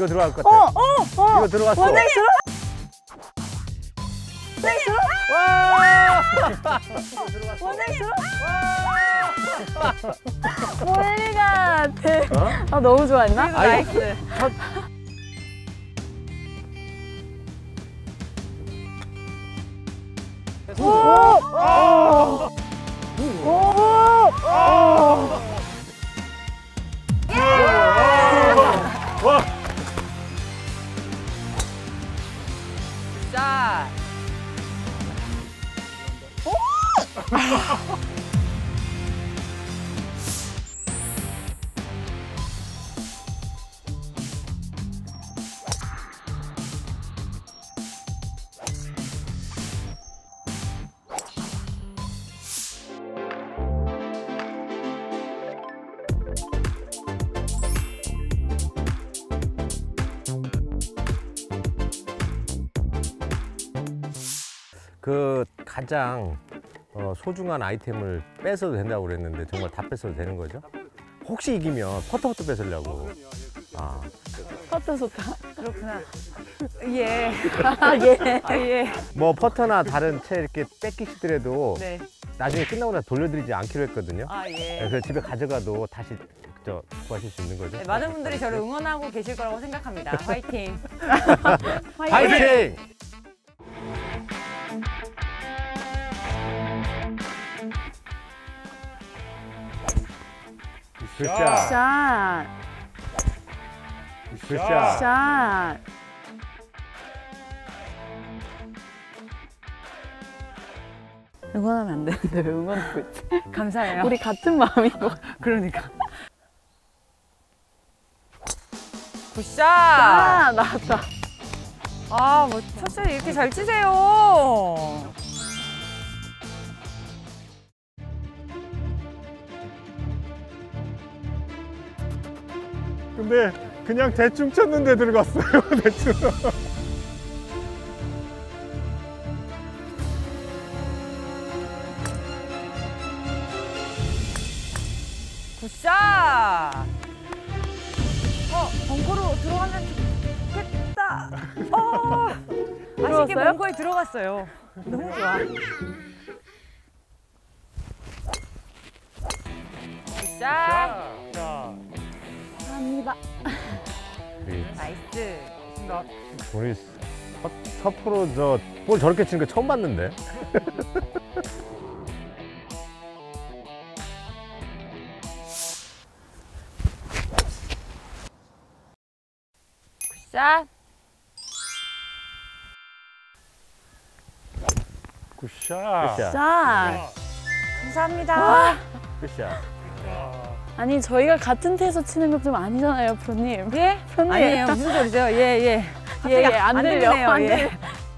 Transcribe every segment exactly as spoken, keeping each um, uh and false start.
이거 들어갈 것 같아. 어, 어, 어. 이거 들어갔어. 원장이 들어. 원장이 들어. 와! 원장이 들어. 원리가 대. 어? 아 너무 좋아했나? 나이스. 첫... 오! 오! 오! 오! 와! 자. 오! 그 가장 어, 소중한 아이템을 뺏어도 된다고 그랬는데 정말 다 뺏어도 되는 거죠? 혹시 이기면 퍼터부터 뺏으려고. 아. 퍼터 좋다. 그렇구나. 예. 아, 예. 아, 예. 뭐 퍼터나 다른 채 이렇게 뺏기시더라도 네. 나중에 끝나고 나서 돌려드리지 않기로 했거든요. 아, 예. 그래서 집에 가져가도 다시 저 구하실 수 있는 거죠. 네, 많은 분들이 저를 응원하고 계실 거라고 생각합니다. 화이팅. 화이팅! 굿샷! 샷. 굿샷! 샷. 응원하면 안 되는데 왜 응원하고 있지? 감사해요. 우리 같은 마음이고. 그러니까. 굿샷! 아, 나왔다. 아, 뭐 첫샷 이렇게 잘 치세요. 근데 그냥 대충 쳤는데 들어갔어요. 대충. 굿샷! 어, 벙커로 들어가면 좋겠다. 어, 아쉽게 들어갔어요? 벙커에 들어갔어요. 너무 좋아. 굿샷! 감사합니다. 우리, 나이스. 우리 서, 서프로 저 볼 저렇게 치는 거 처음 봤는데. 굿샷! 굿샷. 굿샷! 샷. 감사합니다. 굿샷! 아니 저희가 같은 태에서 치는 거 좀 아니잖아요, 프로님. 예? 프로님. 아니에요. 무슨 소리죠? 예, 예. 예, 예, 안 안 들려. 들리네요, 안 예. 들려.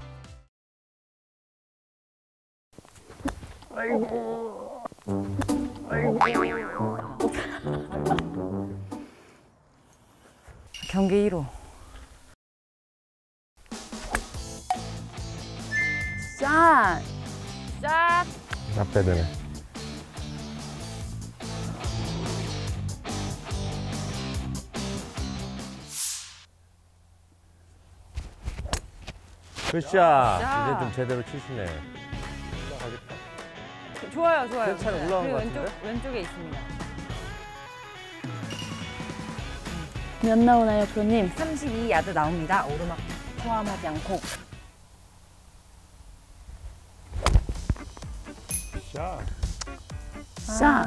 경기 일 호. 샷. 샷! 앞배드네. 굿샷! 이제 좀 제대로 치시네. 좋아요, 좋아요. 괜찮아, 좋아요. 올라간 그리고 것 왼쪽, 같은데? 왼쪽에 있습니다. 몇 나오나요, 프로님? 삼십이 야드 나옵니다. 오르막 포함하지 않고. 샷. 샷.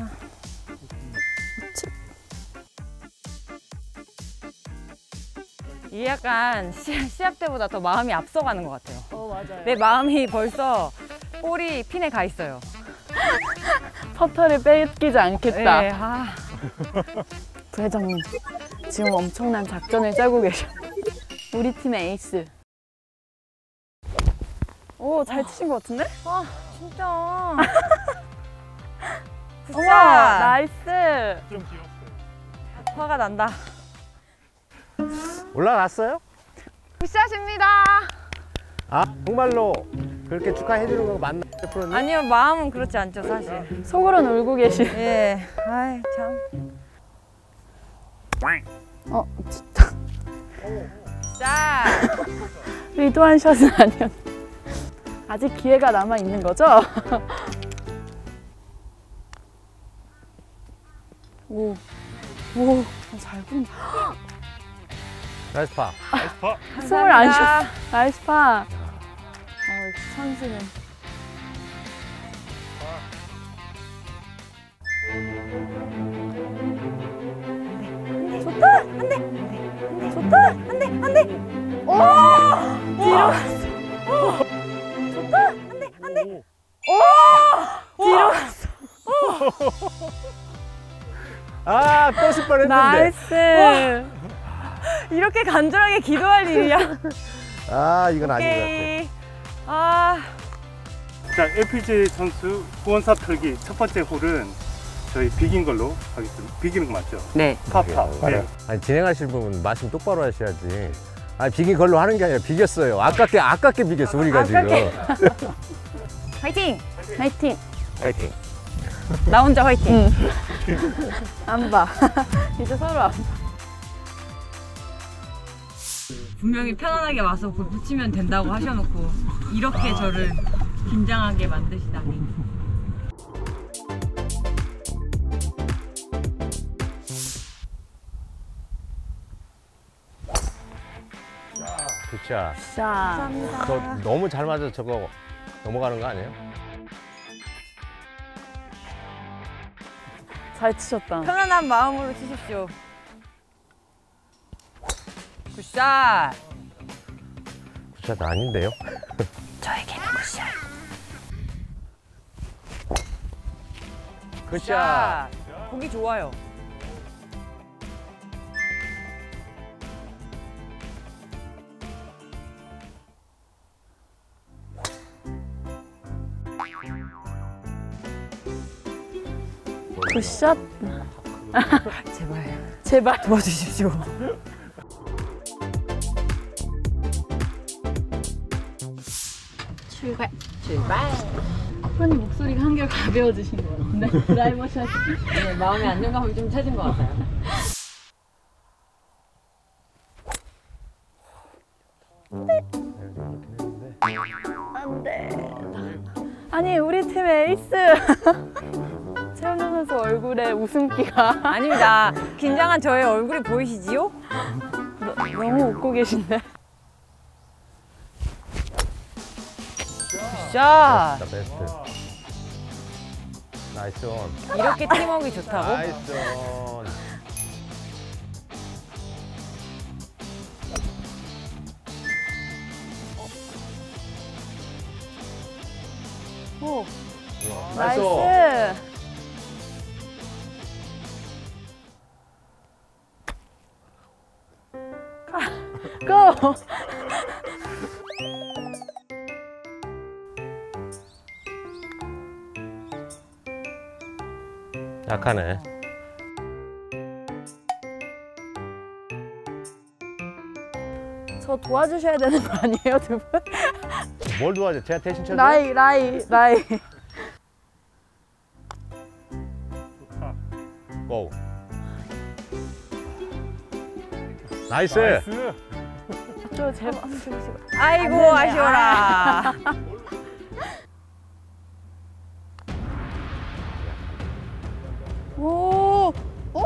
이게 약간 시, 시합 때보다 더 마음이 앞서가는 것 같아요. 어, 맞아요. 내 마음이 벌써 볼이 핀에 가 있어요. 퍼터를 뺏기지 않겠다. 네, 아. 부회장님, 지금 엄청난 작전을 짜고 계셔. 우리 팀의 에이스. 오, 잘 치신 것 같은데? 아, 진짜. 우와, 나이스. 좀 귀엽어요. 화가 난다. 올라갔어요? 굿샷입니다. 아, 정말로 그렇게 축하해 주는 거 맞나요, 프로님? 아니요, 마음은 그렇지 않죠, 사실. 속으로는 울고 계시. 예, 아이 참. 어, 진짜. 자, 의도한 샷은 아니었. 아직 기회가 남아 있는 거죠? 오, 오, 잘 본다. 나이스 파. 숨을 안 쉬었어. 감사합니다. 나이스 파. 어, 역시 선수는. 좋다. 안 돼. 안 돼. 좋다. 안 돼. 안 돼. 오! 뒤로 갔어. 좋다. 안 돼. 안 돼. 오! 뒤로 갔어. 아, 떴을 뻔했는데. 나이스. 이렇게 간절하게 기도할 일이야. 아, 이건 아닌 것 같아. 오케이. 아, 자, 엘피지 선수 후원사 털기 첫 번째 홀은 저희 비긴 걸로 하겠습니다. 비기는 거 맞죠? 네. 파파. 네. 아니, 진행하실 분은 말씀 똑바로 하셔야지. 아니, 비긴 걸로 하는 게 아니라 비겼어요. 아깝게, 아깝게 비겼어, 우리가 아깝게. 지금. 화이팅! 화이팅. 파이팅. 나 혼자 화이팅. 안 봐. 이제 서로 안 봐. 분명히 편안하게 와서 볼 붙이면 된다고 하셔놓고 이렇게 저를 긴장하게 만드시다니. 굿샷. 자, 저 너무 잘 맞아서 저거 넘어가는 거 아니에요? 잘 치셨다. 편안한 마음으로 치십시오. 굿샷! 굿샷 아닌데요? 저에게는 굿샷. 굿샷. 보기 좋아요. 굿샷. 제발 제발. 도와주십시오. 출발. 출발. 프로님 목소리가 한결 가벼워지신 것 같은데. 드라이버 샷이. 네, 마음의 안정감을 좀 찾은 것 같아요. 안 돼. 아니, 우리 팀의 에이스. 최은우 선수 얼굴에 웃음기가 아닙니다. 긴장한 저의 얼굴이 보이시지요? 너, 너무 웃고 계신데. 굿샷! 베스트. 나이스 온. 이렇게 팀워크가 좋다고? 나이스 온. 오, 나이스. 나이스. 고! 약하네. 저 도와주셔야 되는 거 아니에요, 두 분? 뭘 도와줘? 제가 대신 쳐줘? 라이, 라이, 라이. 고. 나이스. 나이스. 저 제발 한번 주시고. 아이고, 안 되네. 아쉬워라. 오! 오!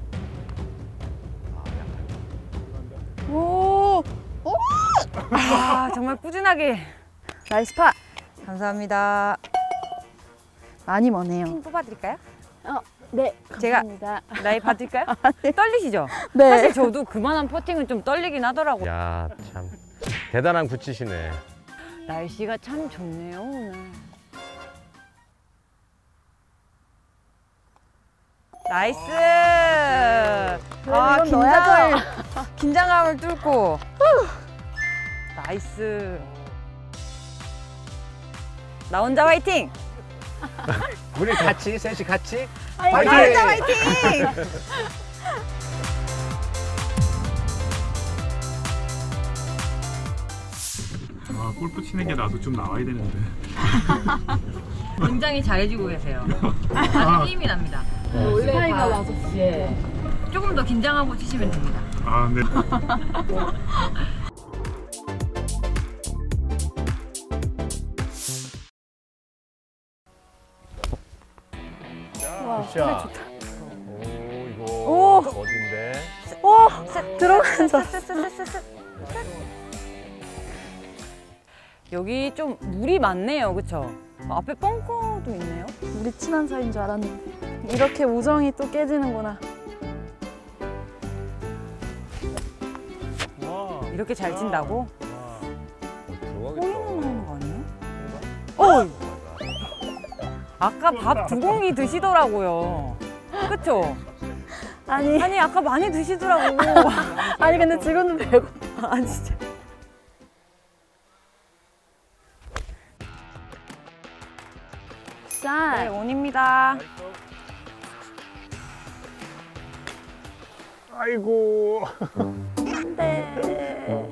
오! 아, 정말 꾸준하게. 나이스 파. 감사합니다. 많이 머네요. 핀 뽑아드릴까요? 어, 네. 제가- 감사합니다. 나이 받을까요? 떨리시죠? 네. 사실 저도 그만한 퍼팅은 좀 떨리긴 하더라고요. 야, 참 대단한 굿치시네. 날씨가 참 좋네요, 오늘. 나이스! 그래도 아, 이건 넣어야죠. 긴장을, 긴장감을 뚫고. 나이스. 나 혼자 화이팅! 우리 같이, 셋이 같이. 아이, 화이팅! 나 혼자 화이팅! 아, 골프 치는 게 나도 좀 나와야 되는데. 굉장히 잘해주고 계세요. 아주 힘이 납니다. 원래 스파이가 다- 와서 예. 조금 더 긴장하고 치시면 됩니다. 아, 네. 와, 소리 자. 좋다. 오, 이거 오. 어딘데? 오, 들어간다. 여기 좀 물이 많네요, 그쵸? 앞에 벙커도 있네요. 우리 친한 사이인 줄 알았는데 이렇게 우정이 또 깨지는구나. 와. 이렇게 잘 친다고? 와. 꼬이는 들어가겠다. 나오는 거 아니에요? 어! 아까 밥 두 공기 드시더라고요. 그쵸? 아니, 아니, 아까 많이 드시더라고. 아니 근데 지금도 배고파. 아 진짜. 네, 짠. 원입니다. 아이고. 네.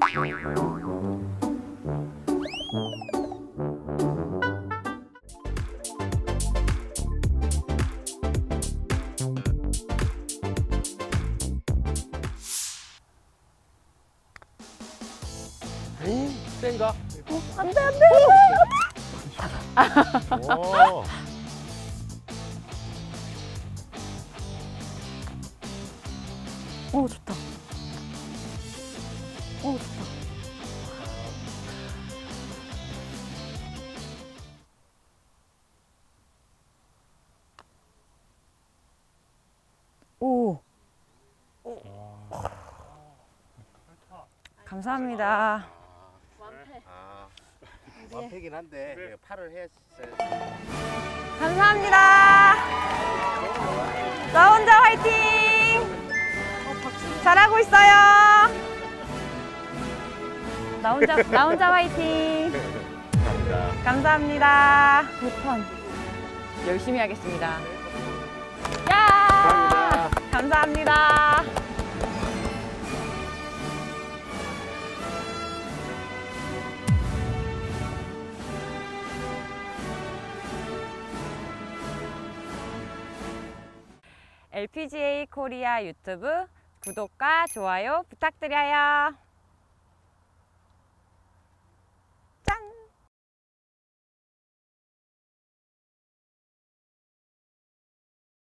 에이, 센가? 안돼 안돼. 오. 오 좋다. 오 좋다. 오. 감사합니다. 아, 완패긴 한데 네. 팔을 했어요. 감사합니다. 나 혼자 화이팅! 잘하고 있어요. 나 혼자, 나 혼자 화이팅! 감사합니다. 감사합니다. 대판. 열심히 하겠습니다. 야! 감사합니다. 엘피지에이 코리아 유튜브 구독과 좋아요 부탁드려요.